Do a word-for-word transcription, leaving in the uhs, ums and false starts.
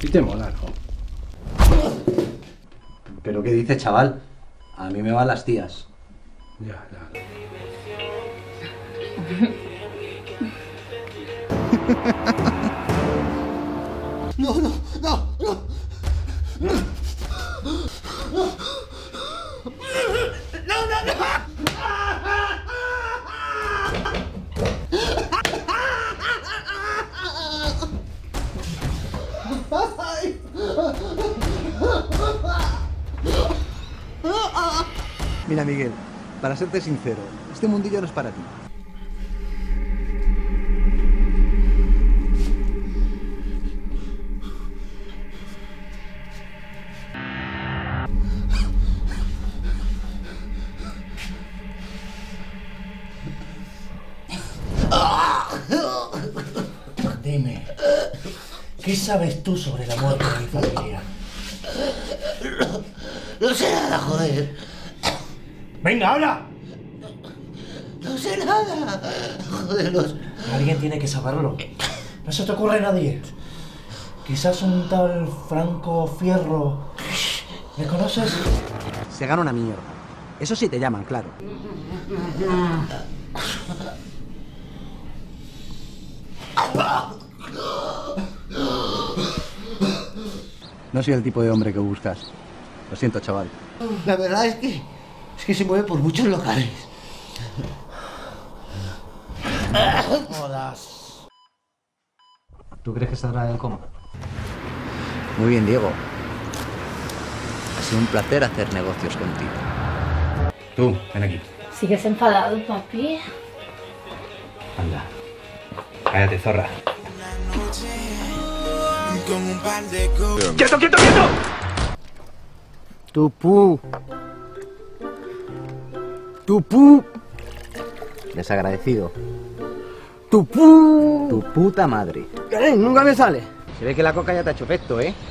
sí te mola, ¿no? ¿Pero qué dices, chaval? A mí me van las tías. Ya, ya. No, no, no, no. No, no, no. Mira, Miguel, para serte sincero, este mundillo no es para ti. Dime, ¿qué sabes tú sobre la muerte de mi familia? No sé nada, joder. ¡Venga, habla! No sé nada. Joder, no sé. Alguien tiene que saberlo. No se te ocurre a nadie. Quizás un tal Franco Fierro. ¿Me conoces? Se gana una mierda. Eso sí te llaman, claro. No soy el tipo de hombre que buscas. Lo siento, chaval. La verdad es que... es que se mueve por muchos locales. Jodas. ¿Tú crees que saldrá del coma? Muy bien, Diego. Ha sido un placer hacer negocios contigo. Tú, ven aquí. ¿Sigues enfadado, papi? Anda. Cállate, zorra. ¡Quieto, quieto, quieto! Tu pu. Tu pu. Desagradecido. Tu pu. Tu puta madre. ¿Qué? Nunca me sale. Se ve que la coca ya te ha hecho efecto, ¿eh?